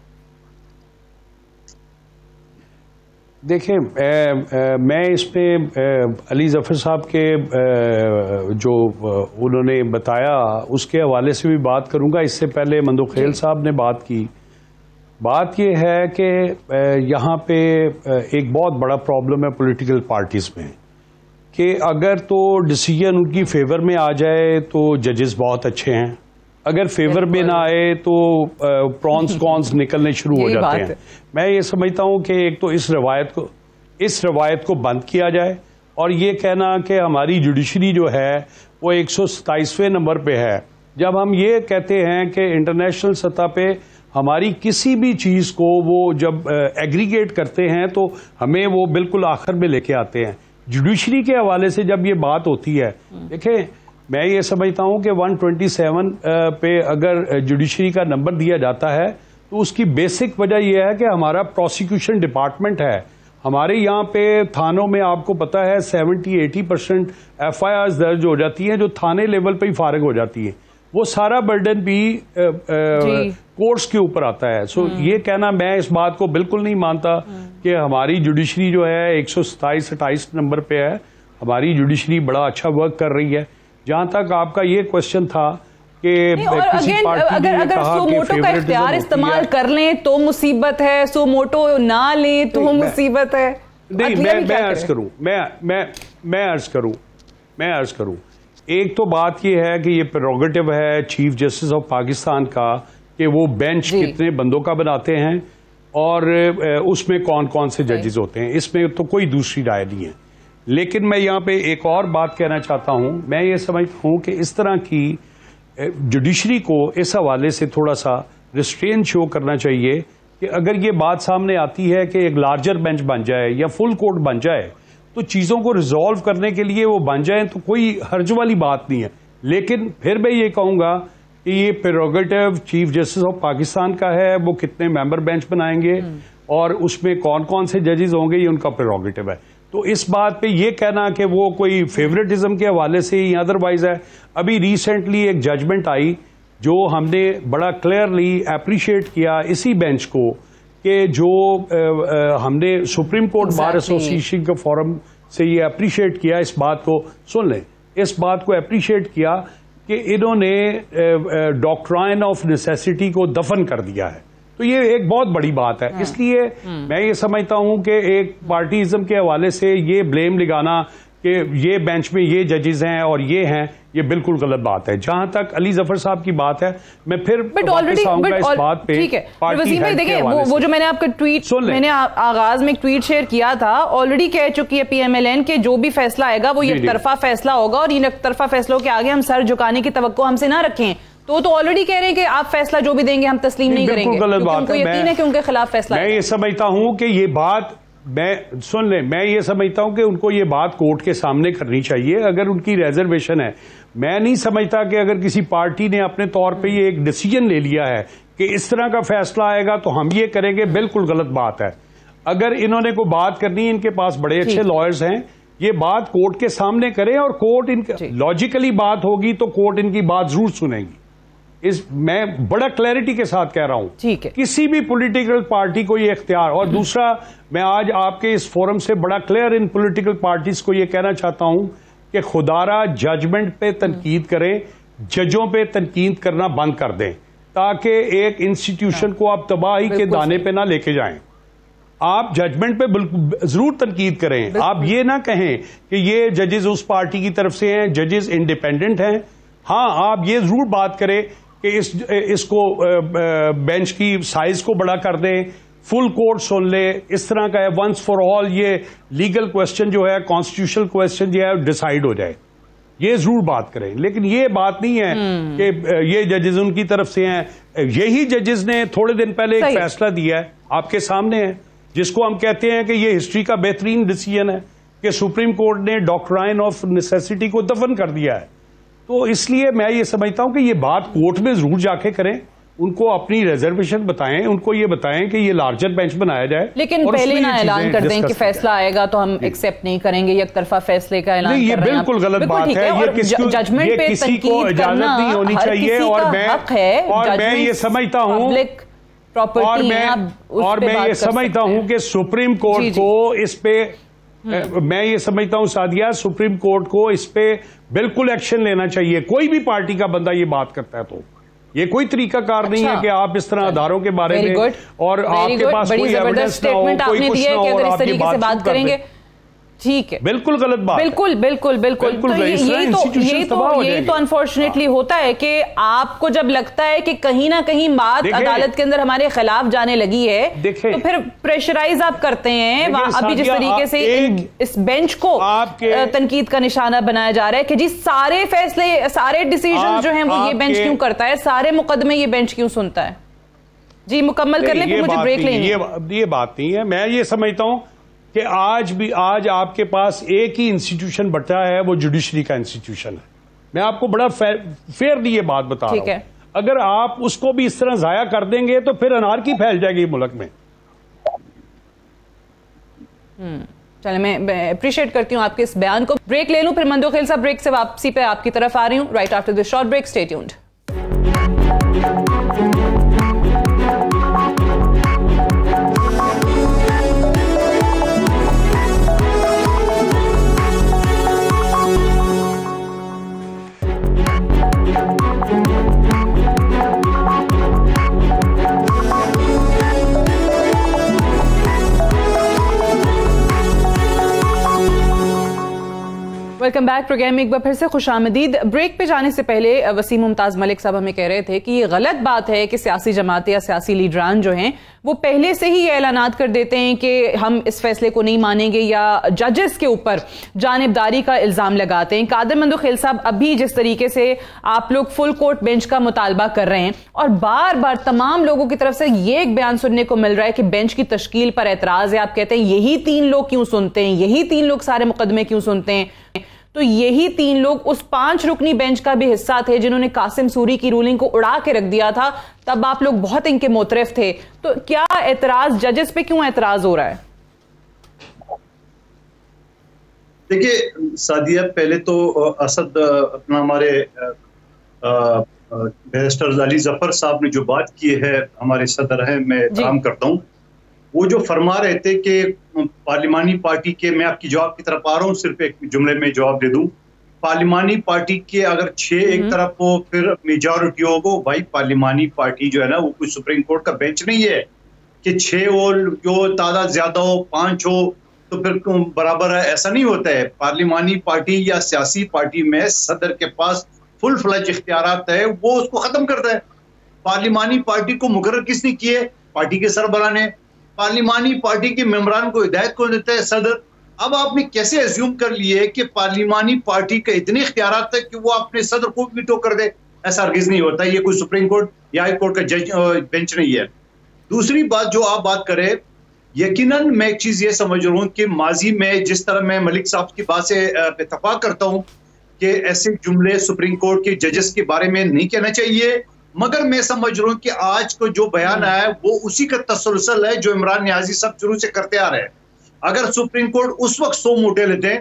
देखिए, मैं इसमें अली जफर साहब के आ, जो उन्होंने बताया उसके हवाले से भी बात करूंगा। इससे पहले मंदोखेल साहब ने बात की। बात यह है कि यहाँ पे एक बहुत बड़ा प्रॉब्लम है पॉलिटिकल पार्टीज में कि अगर तो डिसीजन उनकी फेवर में आ जाए तो जजेस बहुत अच्छे हैं, अगर फेवर में ना आए तो प्रॉन्स कॉन्स निकलने शुरू हो जाते हैं। मैं ये समझता हूँ कि एक तो इस रवायत को इस रवायत को बंद किया जाए और ये कहना कि हमारी जुडिशरी जो है वो एक सौ सताईसवें नंबर पे है। जब हम ये कहते हैं कि इंटरनेशनल सतह पे हमारी किसी भी चीज को वो जब एग्रीगेट करते हैं तो हमें वो बिल्कुल आखिर में लेके आते हैं। जुडिशरी के हवाले से जब ये बात होती है, देखें मैं ये समझता हूं कि एक सौ सत्ताईस पे अगर जुडिशरी का नंबर दिया जाता है तो उसकी बेसिक वजह यह है कि हमारा प्रोसिक्यूशन डिपार्टमेंट है। हमारे यहाँ पे थानों में आपको पता है सत्तर अस्सी परसेंट एफ आई आर दर्ज हो जाती हैं जो थाने लेवल पे ही फारिग हो जाती है। वो सारा बर्डन भी कोर्ट्स के ऊपर आता है। सो ये कहना, मैं इस बात को बिल्कुल नहीं मानता कि हमारी जुडिशरी जो है एक सौ सताईस अट्ठाईस नंबर पे है। हमारी जुडिशरी बड़ा अच्छा वर्क कर रही है। जहां तक आपका ये क्वेश्चन था कि किसी पार्टी अगर ने अगर कहा कि सोमोटो का इख्तियार इस्तेमाल कर लें तो मुसीबत है, सोमोटो ना लें तो मुसीबत है। नहीं, मैं मैं अर्ज करूं मैं मैं मैं अर्ज करूं मैं अर्ज करूं एक तो बात यह है कि ये प्रेरोगेटिव है चीफ जस्टिस ऑफ पाकिस्तान का कि वो बेंच कितने बंदों का बनाते हैं और उसमें कौन कौन से जजेस होते हैं, इसमें तो कोई दूसरी राय नहीं है। लेकिन मैं यहाँ पे एक और बात कहना चाहता हूं। मैं ये समझता हूं कि इस तरह की जुडिशरी को इस हवाले से थोड़ा सा रिस्ट्रेन शो करना चाहिए कि अगर ये बात सामने आती है कि एक लार्जर बेंच बन जाए या फुल कोर्ट बन जाए तो चीज़ों को रिजॉल्व करने के लिए वो बन जाए तो कोई हर्ज वाली बात नहीं है। लेकिन फिर मैं ये कहूँगा कि ये prerogative chief justice of Pakistan का है, वो कितने मेंबर बेंच बनाएंगे और उसमें कौन कौन से जजेस होंगे ये उनका प्रेरोगेटिव है। तो इस बात पे ये कहना कि वो कोई फेवरेटिज्म के हवाले से या अदरवाइज है। अभी रिसेंटली एक जजमेंट आई जो हमने बड़ा क्लियरली अप्रिशिएट किया इसी बेंच को कि जो आ, आ, हमने सुप्रीम कोर्ट बार एसोसिएशन के फोरम से ये अप्रिशिएट किया, इस बात को सुन लें, इस बात को अप्रिशिएट किया कि इन्होंने डॉक्ट्राइन ऑफ नेसेसिटी को दफन कर दिया है। तो ये एक बहुत बड़ी बात है। इसलिए मैं ये समझता हूं कि एक पार्टीइज्म के हवाले से ये ब्लेम लगाना कि ये बेंच में ये जजेस हैं और ये हैं, ये बिल्कुल गलत बात है। जहां तक अली जफर साहब की बात है, मैं फिर वापस आऊंगा इस बात पे। ठीक है वसीम भाई, देखिए वो, वो जो मैंने आपका ट्वीट मैंने आ, आगाज में एक ट्वीट शेयर किया था, ऑलरेडी कह चुकी है पीएमएलएन के जो भी फैसला आएगा वो एक तरफा फैसला होगा और इन एक तरफा फैसलों के आगे हम सर झुकाने की तवक्को हमसे ना रखें। तो तो ऑलरेडी कह रहे हैं कि आप फैसला जो भी देंगे हम तस्लीम नहीं करेंगे। गलत बात है। यकीन है कि उनके खिलाफ फैसला। मैं ये समझता हूं कि ये बात, मैं सुन ले, मैं ये समझता हूं कि उनको ये बात कोर्ट के सामने करनी चाहिए अगर उनकी रिजर्वेशन है। मैं नहीं समझता कि अगर किसी पार्टी ने अपने तौर पे ये एक डिसीजन ले लिया है कि इस तरह का फैसला आएगा तो हम ये करेंगे, बिल्कुल गलत बात है। अगर इन्होंने कोई बात करनी है, इनके पास बड़े अच्छे लॉयर्स हैं, ये बात कोर्ट के सामने करें और कोर्ट इनकी लॉजिकली बात होगी तो कोर्ट इनकी बात जरूर सुनेगी। इस मैं बड़ा क्लैरिटी के साथ कह रहा हूं, ठीक है, किसी भी पॉलिटिकल पार्टी को ये इख्तियार। और दूसरा, मैं आज आपके इस फोरम से बड़ा क्लियर इन पॉलिटिकल पार्टीज को ये कहना चाहता हूं कि खुदारा जजमेंट पे तनकीद करें, जजों पे तनकीद करना बंद कर दें, ताकि एक इंस्टीट्यूशन को आप तबाही के दाने पे ना लेके जाएं। आप जजमेंट पे जरूर तनकीद करें। आप ये ना कहें कि ये जजेस उस पार्टी की तरफ से हैं, जजेस इंडिपेंडेंट हैं। हाँ, आप ये जरूर बात करें कि इस इसको बेंच की साइज को बड़ा कर दें, फुल कोर्ट सुन ले, इस तरह का है वंस फॉर ऑल, ये लीगल क्वेश्चन जो है, कॉन्स्टिट्यूशनल क्वेश्चन जो है डिसाइड हो जाए। ये जरूर बात करें, लेकिन ये बात नहीं है कि ये जजेस उनकी तरफ से हैं। यही जजेस ने थोड़े दिन पहले एक फैसला दिया है, आपके सामने है, जिसको हम कहते हैं कि ये हिस्ट्री का बेहतरीन डिसीजन है कि सुप्रीम कोर्ट ने डॉक्ट्राइन ऑफ नेसेसिटी को दफन कर दिया है। तो इसलिए मैं ये समझता हूं कि ये बात कोर्ट में जरूर जाके करें, उनको अपनी रिजर्वेशन बताएं, उनको ये बताएं कि ये लार्जर बेंच बनाया जाए। लेकिन पहले ना ऐलान कर दें कि फैसला आएगा तो हम एक्सेप्ट नहीं करेंगे, एक तरफा फैसले का ऐलान नहीं, ये बिल्कुल गलत बात है। ये जजमेंट पे किसी को इजाजत नहीं होनी चाहिए। और मैं और मैं ये समझता हूं और मैं और मैं ये समझता हूं कि सुप्रीम कोर्ट को इस पे मैं ये समझता हूं सादिया, सुप्रीम कोर्ट को इस पे बिल्कुल एक्शन लेना चाहिए। कोई भी पार्टी का बंदा ये बात करता है तो ये कोई तरीकाकार नहीं है कि आप इस तरह आधारों के बारे में और आपके पास कोई एविडेंस ना हो, कोई कुछ ना हो और आप ये बात करेंगे। ठीक है, बिल्कुल गलत बात, बिल्कुल बिल्कुल बिल्कुल, बिल्कुल तो ये, ये तो ये तो ये तो अनफॉर्चुनेटली होता है कि आपको जब लगता है कि कहीं ना कहीं बात अदालत के अंदर हमारे खिलाफ जाने लगी है तो फिर प्रेशराइज आप करते हैं। अभी जिस तरीके से इस बेंच को तनकीद का निशाना बनाया जा रहा है कि जी सारे फैसले, सारे डिसीजन जो हैं वो ये बेंच क्यों करता है, सारे मुकदमे ये बेंच क्यों सुनता है। जी मुकम्मल कर लें, फिर मुझे ब्रेक लेनी है। ये बात नहीं है, मैं ये समझता हूं कि आज भी आज आपके पास एक ही इंस्टीट्यूशन बचा है, वो जुडिशरी का इंस्टीट्यूशन है। मैं आपको बड़ा फेयरली ये बात बता रहा हूं, अगर आप उसको भी इस तरह जाया कर देंगे तो फिर अनारकी फैल जाएगी मुल्क में। चले, मैं अप्रिशिएट करती हूं आपके इस बयान को। ब्रेक ले लूं, फिर मंदोखेल साहब ब्रेक से वापसी पे आपकी तरफ आ रही हूं right after this short break. Stay tuned. Welcome back programme में एक बार फिर से खुशामदीद। ब्रेक पे जाने से पहले वसीम मुमताज मलिक साहब हमें कह रहे थे कि ये गलत बात है कि सियासी जमातें या सियासी लीडरान जो हैं वो पहले से ही ये ऐलानात कर देते हैं कि हम इस फैसले को नहीं मानेंगे या जजेस के ऊपर जानिबदारी का इल्जाम लगाते हैं। कादर मंदोखेल साहब, अभी जिस तरीके से आप लोग फुल कोर्ट बेंच का मुतालबा कर रहे हैं और बार बार तमाम लोगों की तरफ से ये एक बयान सुनने को मिल रहा है कि बेंच की तश्कील पर एतराज है। आप कहते हैं यही तीन लोग क्यों सुनते हैं, यही तीन लोग सारे मुकदमे क्यों सुनते हैं। तो यही तीन लोग उस पांच रुकनी बेंच का भी हिस्सा थे जिन्होंने कासिम सूरी की रूलिंग को उड़ा के रख दिया था। तब आप लोग बहुत इनके मोतरफ थे। तो क्या एतराज जजेस पे क्यों एतराज हो रहा है? देखिए सादिया, पहले तो असद अपना हमारे बैरिस्टर अली जफर साहब ने जो बात की है, हमारे सदर हैं, मैं काम करता हूँ, वो जो फरमा रहे थे कि पार्लिमानी पार्टी के, मैं आपकी जवाब की तरफ आ रहा हूँ, सिर्फ एक जुमले में जवाब दे दूं, पार्लिमानी पार्टी के अगर छह एक तरफ हो फिर मेजॉरिटी हो, भाई पार्लिमानी पार्टी जो है ना वो कोई सुप्रीम कोर्ट का बेंच नहीं है कि छह हो, जो तादाद ज्यादा हो, पांच हो तो फिर बराबर है, ऐसा नहीं होता है। पार्लिमानी पार्टी या सियासी पार्टी में सदर के पास फुल फ्लज इख्तियारात है, वो उसको खत्म करता है। पार्लिमानी पार्टी को मुकर्रर किसने किए? पार्टी के सरबराह ने। पार्लिमानी पार्टी के मेंबरान को हिदायत कौन देता है? सदर। अब आपने कैसे एज्यूम कर लिए कि पार्लिमानी पार्टी के इतने इख्तियारात है कि वो अपने सदर को वीटो कर दे? ऐसा हरगिज नहीं होता। ये कोई सुप्रीम कोर्ट या हाई कोर्ट का जज बेंच नहीं है। दूसरी बात जो आप बात करें, यकीनन मैं एक चीज ये समझ रहा हूँ कि माजी में जिस तरह मैं मलिक साहब की बात से इत्तेफाक करता हूँ कि ऐसे जुमले सुप्रीम कोर्ट के जजेस के बारे में नहीं कहना चाहिए, मगर मैं समझ रहा हूं कि आज को जो बयान आया है वो उसी का तसलसल है जो इमरान नियाजी सब शुरू से करते आ रहे हैं। अगर सुप्रीम कोर्ट उस वक्त सौ मोटे लेते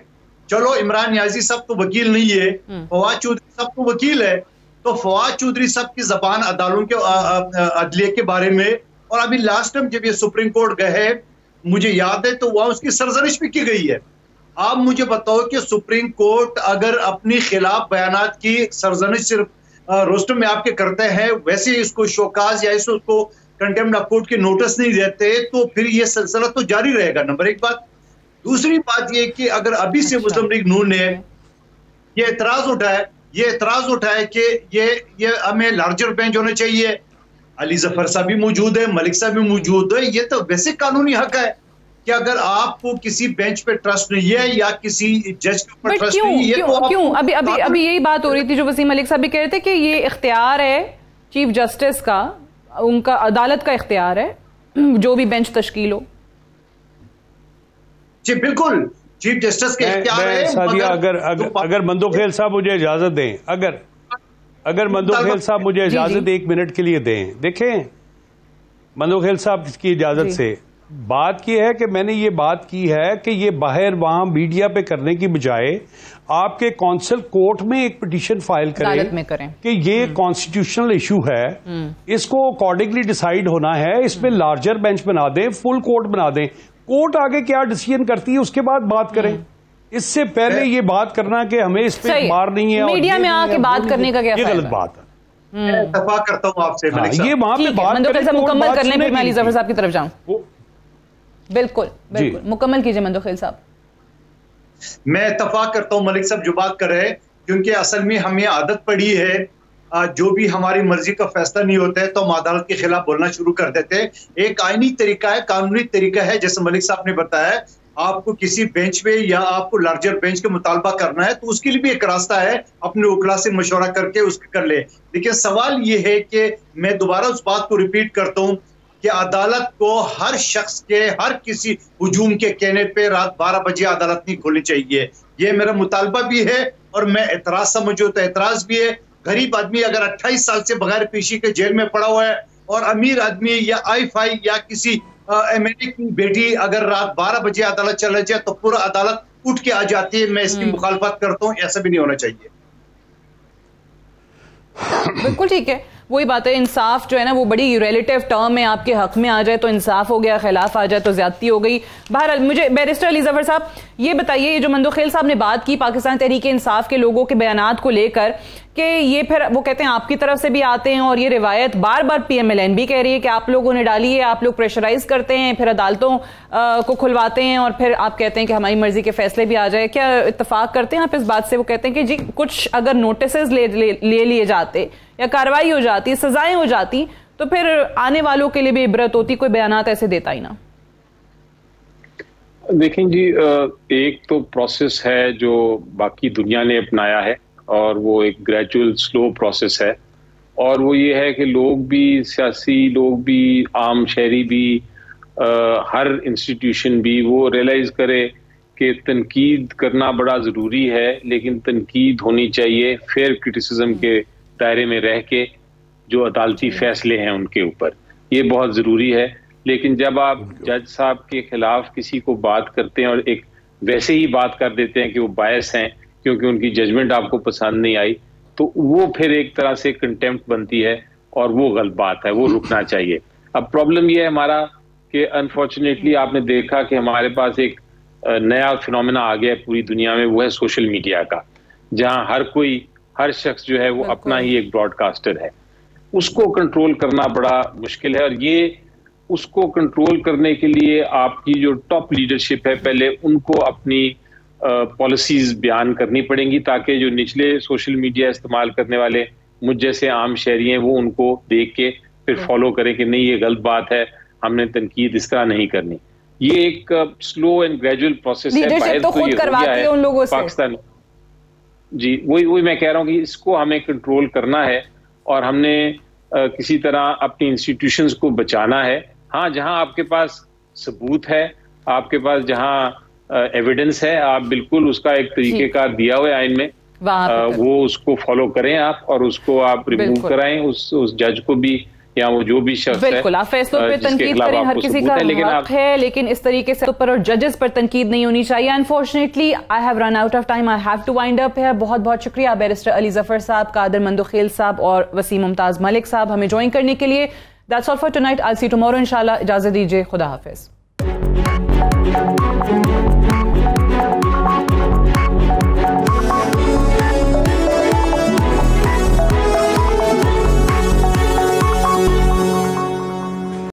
चलो इमरान नियाजी साहब तो वकील नहीं है, फवाद चौधरी साहब तो वकील है, तो फवाद चौधरी साहब की जबान अदालतों के अदलिया के बारे में, और अभी लास्ट टाइम जब ये सुप्रीम कोर्ट गए मुझे याद है तो वहां उसकी सरजनिश भी की गई है। आप मुझे बताओ कि सुप्रीम कोर्ट अगर अपनी खिलाफ बयानात की सरजनिश सिर्फ रोस्टर में आपके करते हैं, वैसे इसको शोकाज या इसको कंटेम्प्ट ऑफ कोर्ट के नोटिस नहीं देते, तो फिर ये सिलसिला तो जारी रहेगा। नंबर एक बात। दूसरी बात ये कि अगर अभी से मुस्लिम लीग नून ने ये एतराज उठाए ये एतराज उठाए कि ये ये हमें लार्जर बेंच होना चाहिए, अली जफर साहब भी मौजूद है, मलिक साहब भी मौजूद है, ये तो वैसे कानूनी हक है कि अगर आपको किसी बेंच पे ट्रस्ट नहीं है या किसी जज के ऊपर ट्रस्ट क्यों, नहीं है क्यों, तो क्यों अभी अभी अभी यही बात हो रही थी जो वसीम मलिक साहब भी कह रहे थे कि ये इख्तियार है चीफ जस्टिस का, उनका अदालत का इख्तियार है जो भी बेंच तश्कील हो। जी बिल्कुल, चीफ जस्टिस के इख्तियार है। सादिया, अगर अगर, अगर मंदोखेल साहब मुझे इजाजत दें, अगर अगर मंदोखेल साहब मुझे इजाजत एक मिनट के लिए दें। देखें मंदोखेल साहब की इजाजत से बात की है कि मैंने ये बात की है कि ये बाहर वहां मीडिया पे करने की बजाय आपके कौंसिल कोर्ट में एक पिटीशन फाइल करें, में करें कि ये कॉन्स्टिट्यूशनल इशू है, इसको अकॉर्डिंगली डिसाइड होना है, इसमें लार्जर बेंच बना दें, फुल कोर्ट बना दें, कोर्ट आगे क्या डिसीजन करती है उसके बाद बात करें। इससे पहले ये बात करना कि हमें इस पे मार नहीं है, मीडिया में आके बात करने का क्या, ये गलत बात है। मैं इत्तेफाक करता हूं आपसे, ये वहां पे बात मुकम्मल कर लें, फिर मैं अली जफर साहब की तरफ जाऊं। बिल्कुल बिल्कुल मुकम्मल कीजिए मंदोखेल साहब। मैं इत्तेफाक करता हूं मलिक साहब जो बात कर रहे हैं, क्योंकि असल में हमें आदत पड़ी है जो भी हमारी मर्जी का फैसला नहीं होता है तो हम अदालत के खिलाफ बोलना शुरू कर देते हैं। एक आईनी तरीका है, कानूनी तरीका है, जैसे मलिक साहब ने बताया, आपको किसी बेंच पे या आपको लार्जर बेंच का मुतालबा करना है तो उसके लिए भी एक रास्ता है, अपने वकला से मशवरा करके उसके कर ले। लेकिन सवाल ये है कि मैं दोबारा उस बात को रिपीट करता हूँ कि अदालत को हर शख्स के, हर किसी हुजूम के कहने पे रात बारह बजे अदालत नहीं खोलनी चाहिए। ये मेरा मुतालबा भी है और मैं एतराज समझो तो एतराज भी है। गरीब आदमी अगर अट्ठाईस साल से बगैर पेशी के जेल में पड़ा हुआ है और अमीर आदमी या आई फाई या किसी एम एल ए की बेटी अगर रात बारह बजे अदालत चला जाए तो पूरा अदालत उठ के आ जाती है। मैं इसकी मुखालफत करता हूँ, ऐसा भी नहीं होना चाहिए। बिल्कुल ठीक है, वही बात है, इंसाफ जो है ना वो बड़ी रिलेटिव टर्म में आपके हक में आ जाए तो इंसाफ हो गया, खिलाफ आ जाए तो ज्यादती हो गई। बहरहाल मुझे बैरिस्टर अली जफर साहब ये बताइए, ये जो मंदोखेल साहब ने बात की पाकिस्तान तहरीक इंसाफ के लोगों के बयानात को लेकर कि ये फिर वो कहते हैं आपकी तरफ से भी आते हैं और ये रिवायत बार बार पी एम एल एन भी कह रही है कि आप लोगों ने डाली है, आप लोग प्रेशराइज करते हैं, फिर अदालतों को खुलवाते हैं और फिर आप कहते हैं कि हमारी मर्जी के फैसले भी आ जाए। क्या इत्तेफाक करते हैं आप इस बात से? वो कहते हैं कि जी कुछ अगर नोटिस ले, ले, ले लिए जाते या कार्रवाई हो जाती, सजाएं हो जाती तो फिर आने वालों के लिए भी इबरत होती, कोई बयानात ऐसे देता ही ना। देखें जी, एक तो प्रोसेस है जो बाकी दुनिया ने अपनाया है और वो एक ग्रेजुअल स्लो प्रोसेस है, और वो ये है कि लोग भी, सियासी लोग भी, आम शहरी भी, आ, हर इंस्टीट्यूशन भी वो रियलाइज करे कि तनकीद करना बड़ा ज़रूरी है, लेकिन तनकीद होनी चाहिए फेयर क्रिटिसिज्म के दायरे में रह के, जो अदालती फैसले हैं उनके ऊपर, ये बहुत ज़रूरी है। लेकिन जब आप जज साहब के खिलाफ किसी को बात करते हैं और एक वैसे ही बात कर देते हैं कि वो बायस हैं क्योंकि उनकी जजमेंट आपको पसंद नहीं आई, तो वो फिर एक तरह से कंटेम्प्ट बनती है और वो गलत बात है, वो रुकना चाहिए। अब प्रॉब्लम ये है हमारा कि अनफॉर्चुनेटली आपने देखा कि हमारे पास एक नया फिनोमेना आ गया है पूरी दुनिया में, वो है सोशल मीडिया का, जहां हर कोई, हर शख्स जो है वो अपना ही एक ब्रॉडकास्टर है। उसको कंट्रोल करना बड़ा मुश्किल है, और ये उसको कंट्रोल करने के लिए आपकी जो टॉप लीडरशिप है, पहले उनको अपनी पॉलिसीज बयान करनी पड़ेंगी, ताकि जो निचले सोशल मीडिया इस्तेमाल करने वाले मुझ जैसे आम शहरी हैं वो उनको देख के फिर फॉलो करें कि नहीं ये गलत बात है, हमने तनकीद इस तरह नहीं करनी। ये एक स्लो एंड ग्रेजुअल प्रोसेस है। लीडरशिप तो खुद करवाती है उन लोगों से। पाकिस्तान जी, वही वही मैं कह रहा हूँ कि इसको हमें कंट्रोल करना है और हमने आ, किसी तरह अपनी इंस्टीट्यूशंस को बचाना है। हाँ, जहां आपके पास सबूत है, आपके पास जहां एविडेंस है, आप बिल्कुल उसका एक तरीकेकार दिया हुआ है आइन में, आ, वो उसको फॉलो करें आप, और उसको आप रिमूव कराएं, उस उस जज को भी या वो जो भी शख्स है, बिल्कुल आप फैसलों पे तनकीद करें, हर किसी का हक है, लेकिन इस तरीके से ऊपर और जजेस पर तनकीद नहीं होनी चाहिए। Unfortunately I have run out of time, I have to wind up है। बहुत बहुत शुक्रिया बैरिस्टर अली जफर साहब, कादर मंदोखेल साहब और वसीम मुमताज मलिक साहब हमें ज्वाइन करने के लिए। That's all for tonight, I see tomorrow इंशाल्लाह। इजाजत दीजिए, खुदा हाफिज।